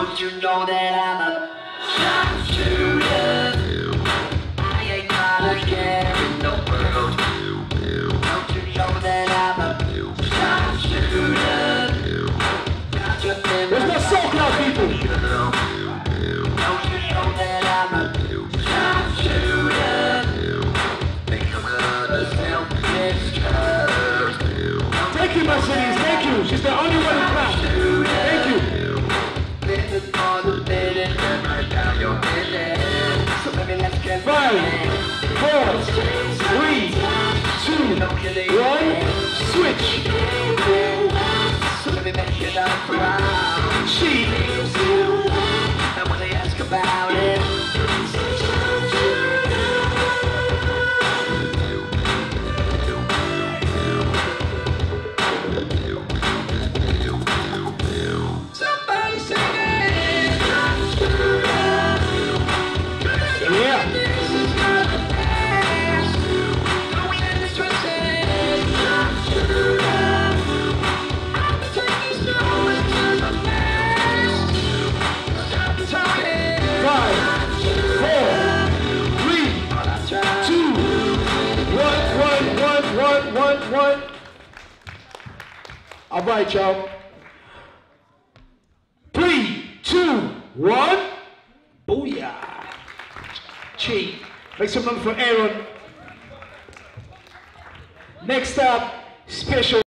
Don't you know that I'm a sharpshooter? I ain't got a care in the world. Don't you know that I'm a sharpshooter? Where's my soul club people? Don't you know that I'm a sharpshooter? Think I'm gonna self-destruct. Thank you, Mercedes, thank you. She's the only one who clapped. Thank you. This is for the minute and right down your minute. So baby, let's get 5, 4, 3, 2, 1, switch. So baby, make it up proud. She. And when they ask about it, somebody sing it. Yeah. This is not the past. Don't let this stress it. I'm taking slow into the past. Stop talking. 5, 4, 3, 2, 1. All right, y'all. 3, 2, 1. Booyah. Cheat. Make some room for ARRAN. Next up, special.